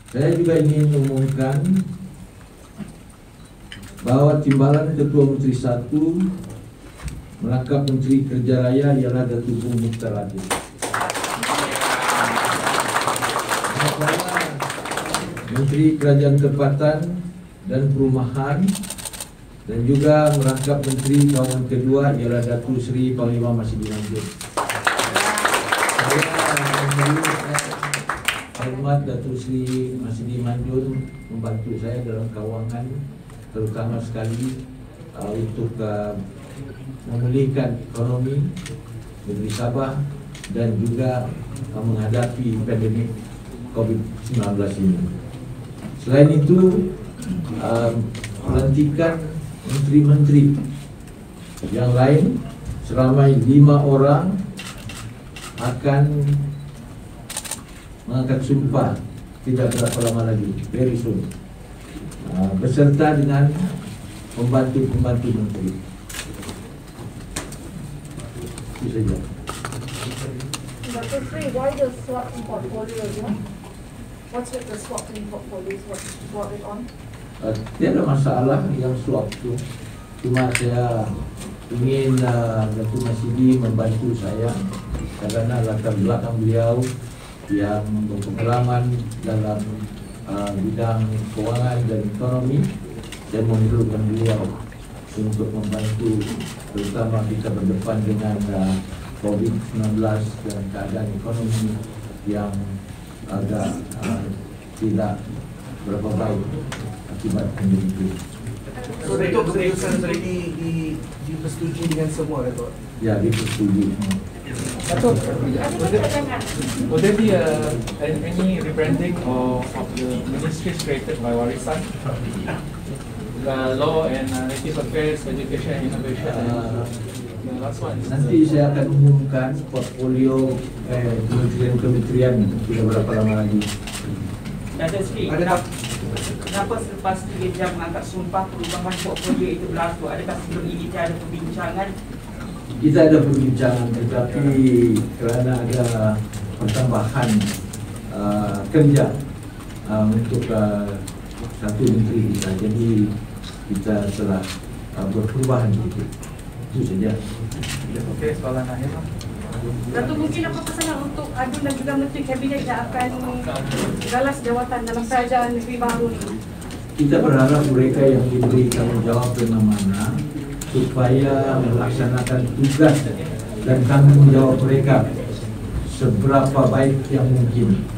Saya juga ingin mengumumkan bahwa timbalan Ketua Menteri 1 merangkap Menteri Kerja Raya ialah Datuk Bung Mukhtar Adil. Menteri Kerajaan Tempatan dan Perumahan dan juga merangkap Menteri Kawanan kedua ialah Datuk Seri Panglima Masidi Manjun. Hormat Datuk Seri Masidi Manjun membantu saya dalam kawangan, terutama sekali untuk memulihkan ekonomi negeri Sabah dan juga menghadapi pandemik COVID-19 ini. Selain itu, pelantikan menteri-menteri yang lain seramai 5 orang akan mengangkat sumpah tidak berapa lama lagi, very soon, beserta dengan pembantu-pembantu menteri. Itu saja. Dr. Sri, why the swap in portfolio? What's with the swap in portfolios? What brought it on? Tiada masalah yang swap itu. Cuma saya ingin Datuk Masidi membantu saya karena latar belakang beliau yang berpengalaman dalam bidang keuangan dan ekonomi dan memerlukan beliau untuk membantu, terutama kita berdepan dengan COVID-19 dan keadaan ekonomi yang agak tidak berapa baik akibat pandemi itu. So, Datuk, keputusan tadi dipersetujui dengan semua, Datuk? Ya, dipersetujui. Datuk, will there be any rebranding of the ministries created by Warisan? Law and Native Affairs, Education and Innovation. The last one. Nanti saya akan umumkan portfolio kementerian tidak berapa lama lagi. Datuk Sri, kenapa selepas 3 jam mengangkat sumpah perubahan portfolio itu berlaku? Adakah sebelum ini ada perbincangan? Kita ada perbincangan, tetapi kerana ada pertambahan kerja untuk satu menteri kita, jadi kita telah berperubahan itu. Itu saja. Okey, soalan akhir. Datuk, mungkin apa pesanan untuk Adun dan juga Menteri Kabinet yang akan galas jawatan dalam kerajaan negeri baru ini? Kita berharap mereka yang diberi tanggungjawab mana supaya melaksanakan tugas dan tanggungjawab mereka seberapa baik yang mungkin.